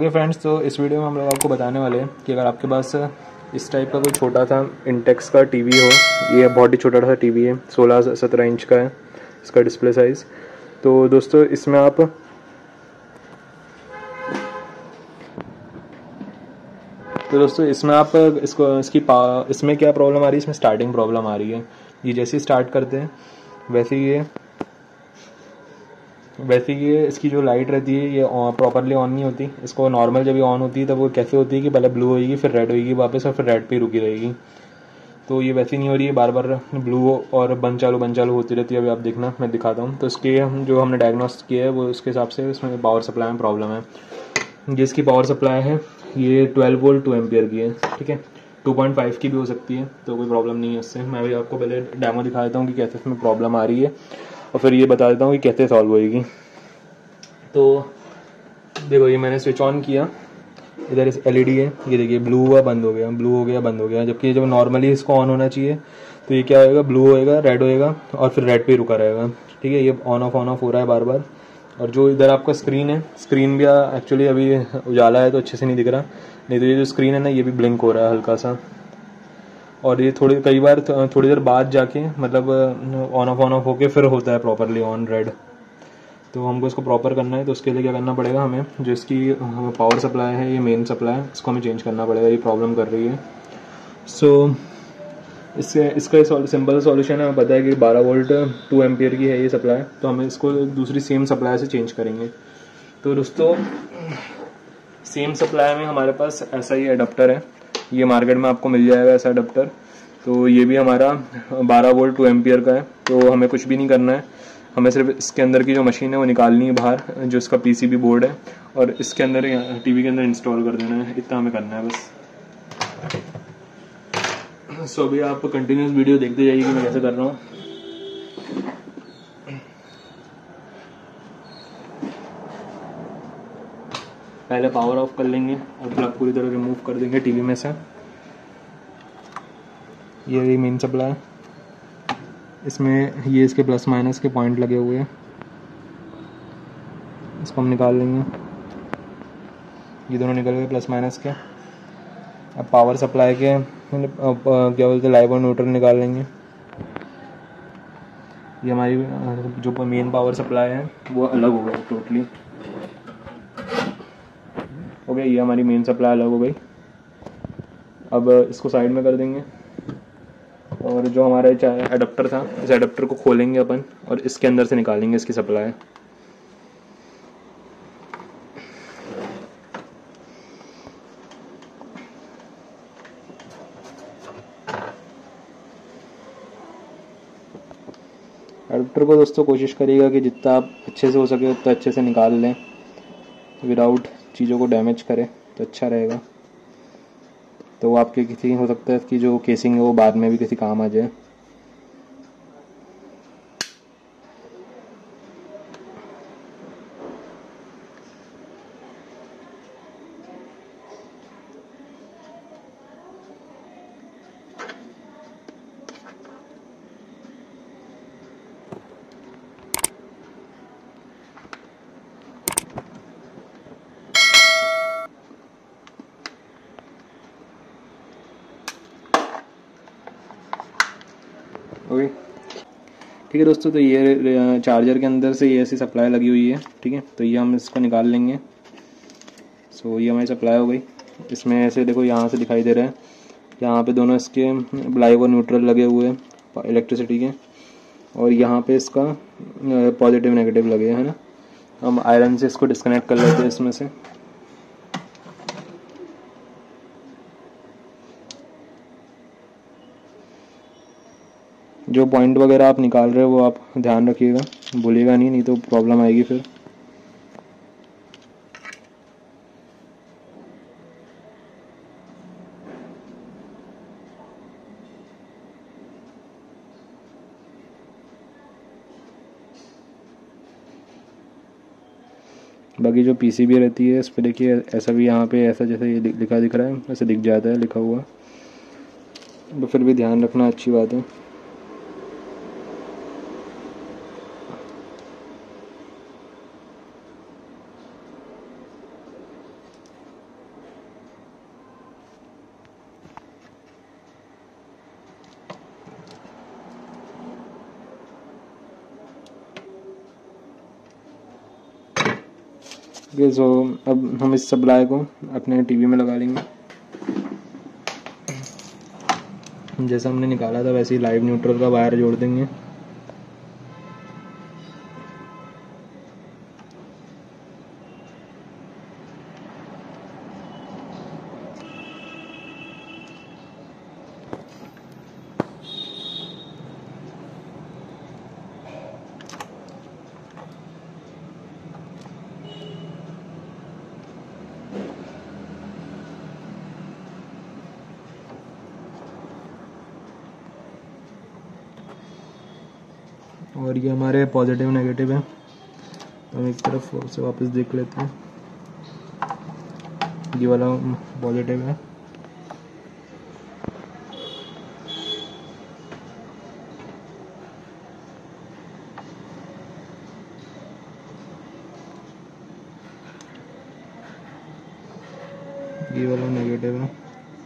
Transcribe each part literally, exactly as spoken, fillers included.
Okay friends, तो इस video में हम लोग आपको बताने वाले हैं कि अगर आपके पास इस टाइप का कोई छोटा सा इंटेक्स का टीवी हो, ये बहुत ही छोटा सा टीवी है, सोलह सत्रह इंच का है इसका डिस्प्ले साइज़। तो दोस्तों इसमें आप तो दोस्तों इसमें आप इसको इसकी पा इसमें क्या प्रॉब्लम आ रही है, इसमें स्टार्टिंग प्रॉब्लम आ रही है। ये जैसे ही स्टार्ट करते हैं वैसे ही ये वैसे ये इसकी जो लाइट रहती है ये प्रॉपरली ऑन नहीं होती। इसको नॉर्मल जब ये ऑन होती है तब वो कैसे होती है कि पहले ब्लू होगी, फिर रेड होगी वापस, और फिर रेड पे रुकी रहेगी। तो ये वैसे नहीं हो रही है, बार बार ब्लू और बंद चालू बंद चालू होती रहती है। अभी आप देखना, मैं दिखाता हूँ। तो इसके हम जो हमने डायग्नोस्ट किया है वो उसके हिसाब से इसमें पावर सप्लाई में प्रॉब्लम है। जिसकी पावर सप्लाई है ये ट्वेल्व वोल्ट टू एम्पियर की है, ठीक है। टू पॉइंट फाइव की भी हो सकती है, तो कोई प्रॉब्लम नहीं है इससे। मैं भी आपको पहले डेमो दिखा देता हूँ कि कैसे इसमें प्रॉब्लम आ रही है, और फिर ये बता देता हूँ कि कैसे सॉल्व होएगी। तो देखो, ये मैंने स्विच ऑन किया, इधर इस एलईडी है, ये देखिए ब्लू हुआ बंद हो गया, ब्लू हो गया बंद हो गया। जबकि जब नॉर्मली इसको ऑन होना चाहिए तो ये क्या होएगा, ब्लू होएगा, रेड होएगा और फिर रेड पे रुका रहेगा, ठीक है। ये ऑन ऑफ ऑन ऑफ हो रहा है बार बार। और जो इधर आपका स्क्रीन है, स्क्रीन भी एक्चुअली अभी उजाला है तो अच्छे से नहीं दिख रहा, नहीं तो ये जो स्क्रीन है ना ये भी ब्लिंक हो रहा है हल्का सा। और ये थोड़ी कई बार थोड़ी देर बाद जाके मतलब ऑन ऑफ ऑन ऑफ होके फिर होता है प्रॉपरली ऑन रेड। तो हमको इसको प्रॉपर करना है, तो उसके लिए क्या करना पड़ेगा हमें, जो इसकी पावर सप्लाई है, ये मेन सप्लाई है, इसको हमें चेंज करना पड़ेगा। ये प्रॉब्लम कर रही है। सो so, इससे इसका सिंपल सॉल्यूशन है, हमें पता है कि बारह वोल्ट टू एम्पियर की है ये सप्लाई, तो हमें इसको दूसरी सेम सप्लाई से चेंज करेंगे। तो दोस्तों सेम सप्लाई में हमारे पास ऐसा ही अडेप्टर है, ये मार्केट में आपको मिल जाएगा ऐसा अडेप्टर। तो ये भी हमारा बारह वोल्ट टू एम्पियर का है। तो हमें कुछ भी नहीं करना है, हमें सिर्फ इसके अंदर की जो मशीन है वो निकालनी है बाहर, जो इसका पीसीबी बोर्ड है, और इसके अंदर टीवी के अंदर इंस्टॉल कर देना है। इतना हमें करना है बस। सो अभी आप कंटिन्यूस वीडियो देखते जाइए कि मैं कैसे कर रहा हूँ। पहले पावर ऑफ कर लेंगे और प्लग पूरी तरह रिमूव कर देंगे टीवी में से। ये मेन सप्लाई, इसमें ये इसके प्लस माइनस के पॉइंट लगे हुए हैं, इसको हम निकाल लेंगे। ये दोनों निकल गए प्लस माइनस के। अब पावर सप्लाई के क्या बोलते हैं लाइव और न्यूट्रल निकाल लेंगे। ये हमारी जो मेन पावर सप्लाई है वो अलग हो गई टोटली, हो गया। ये हमारी मेन सप्लाई अलग हो गई। अब इसको साइड में कर देंगे, और जो हमारा एडाप्टर था, इस एडाप्टर को खोलेंगे अपन और इसके अंदर से निकालेंगे इसकी सप्लाई। एडाप्टर को दोस्तों कोशिश करिएगा कि जितना आप अच्छे से हो सके उतना अच्छे से निकाल लें, विदाउट चीज़ों को डैमेज करें तो अच्छा रहेगा। तो आपके किसी हो सकता है कि जो केसिंग है वो बाद में भी किसी काम आ जाए। ओके, ठीक है दोस्तों। तो ये चार्जर के अंदर से ये ऐसी सप्लाई लगी हुई है, ठीक है। तो ये हम इसको निकाल लेंगे। सो ये हमारी सप्लाई हो गई। इसमें ऐसे देखो, यहाँ से दिखाई दे रहा है, यहाँ पे दोनों इसके लाइव और न्यूट्रल लगे हुए हैं इलेक्ट्रिसिटी के, और यहाँ पे इसका पॉजिटिव नेगेटिव लगे हैं, है ना। हम आयरन से इसको डिस्कनेक्ट कर लेते हैं इसमें से। जो पॉइंट वगैरह आप निकाल रहे हो वो आप ध्यान रखिएगा, भूलिएगा नहीं, नहीं तो प्रॉब्लम आएगी फिर। बाकी जो पीसीबी रहती है इस पर देखिए, ऐसा भी यहाँ पे ऐसा जैसे ये लिखा दिख रहा है, ऐसे दिख जाता है लिखा हुआ, तो फिर भी ध्यान रखना अच्छी बात है। ओके, सो अब हम इस सप्लाई को अपने टीवी में लगा लेंगे। जैसा हमने निकाला था वैसे ही लाइव न्यूट्रल का वायर जोड़ देंगे। और ये हमारे पॉजिटिव नेगेटिव है, तो हम एक तरफ से वापस देख लेते हैं। ये वाला पॉजिटिव है, ये वाला नेगेटिव है।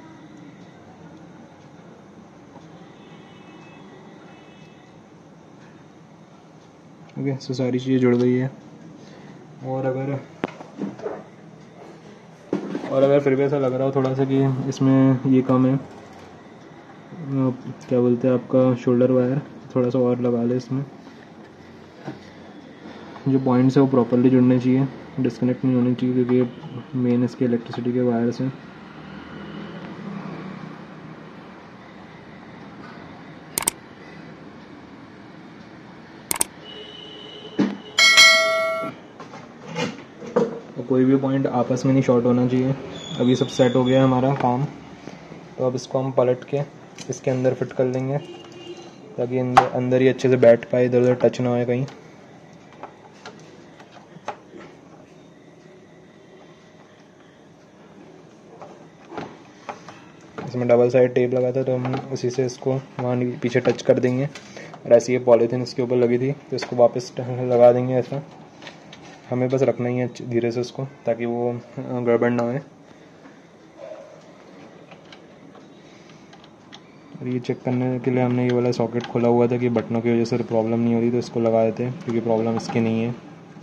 ओके, सो सारी चीज़ें जुड़ गई है। और अगर और अगर फिर भी ऐसा लग रहा हो थोड़ा सा कि इसमें ये कम है, क्या बोलते हैं आपका शोल्डर वायर, थोड़ा सा और लगा ले। इसमें जो पॉइंट्स है वो प्रॉपरली जुड़ने चाहिए, डिस्कनेक्ट नहीं होनी चाहिए, क्योंकि मेन इसके इलेक्ट्रिसिटी के वायर्स हैं। कोई भी पॉइंट आपस में नहीं शॉर्ट होना चाहिए। अभी सब सेट हो गया है हमारा काम, तो अब इसको हम पलट के इसके अंदर फिट कर लेंगे, ताकि अंदर अंदर ही अच्छे से बैठ पाए, इधर उधर टच ना होए कहीं। इसमें डबल साइड टेप लगा था, तो हम उसी से इसको वहाँ पीछे टच कर देंगे। और ऐसी ये पॉलीथीन इसके ऊपर लगी थी, तो इसको वापस लगा देंगे। ऐसा हमें बस रखना ही है धीरे से उसको, ताकि वो गड़बड़ ना होए। और ये चेक करने के लिए हमने ये वाला सॉकेट खोला हुआ था कि बटनों की वजह से प्रॉब्लम नहीं हो रही, तो इसको लगा देते हैं, क्योंकि प्रॉब्लम इसकी नहीं है।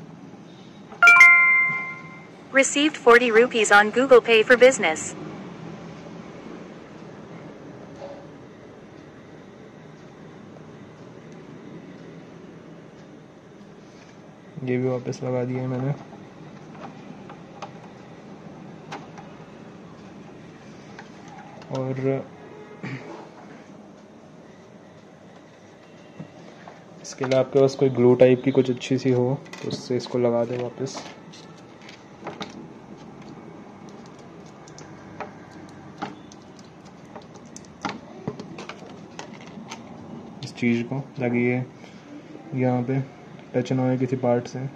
Received forty rupees on Google Pay for business. ये भी वापस लगा दिया है मैंने। और इसके लिए आपके पास कोई ग्लू टाइप की कुछ अच्छी सी हो, तो उससे इसको लगा दे वापस। इस चीज़ को, ताकि ये यहाँ पे टच ना हो किसी पार्ट से।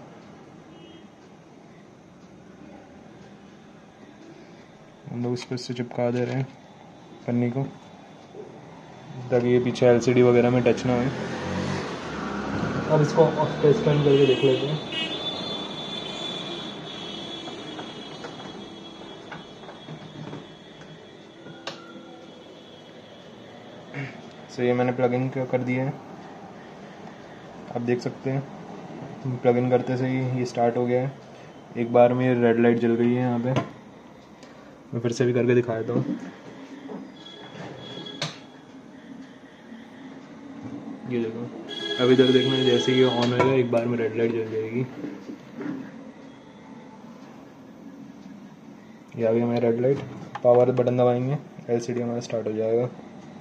हम लोग इसको इससे चिपका दे रहे हैं पन्नी को, ताकि ये पीछे एलसीडी वगैरह में टच ना हो। अब इसको टेस्ट करके देख लेते हैं। सो ये मैंने प्लग इन कर दिया है, आप देख सकते हैं। प्लग इन करते से ही ये स्टार्ट हो गया है। एक बार में रेड लाइट जल गई है यहाँ पे। मैं फिर से भी करके दिखा देता हूँ। ये देखो, अब इधर देखना, जैसे ये ऑन होगा एक बार में रेड लाइट जल जाएगी। ये आ गई हमारी रेड लाइट। पावर बटन दबाएंगे, एलसीडी हमारा स्टार्ट हो जाएगा।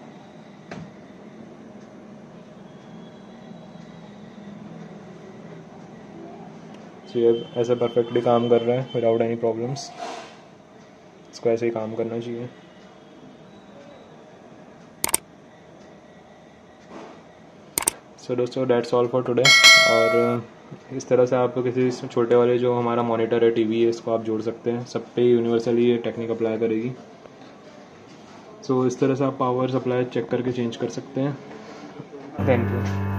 तो ये ऐसे परफेक्टली काम कर रहा है विदाउट एनी प्रॉब्लम्स। इसको ऐसे ही काम करना चाहिए। सो दोस्तों, दैट्स ऑल फॉर टुडे। और इस तरह से आप किसी छोटे वाले जो हमारा मॉनिटर है, टीवी है, इसको आप जोड़ सकते हैं। सब पे यूनिवर्सली ये टेक्निक अप्लाई करेगी। सो so, इस तरह से आप पावर सप्लाई चेक करके चेंज कर सकते हैं। Thank you.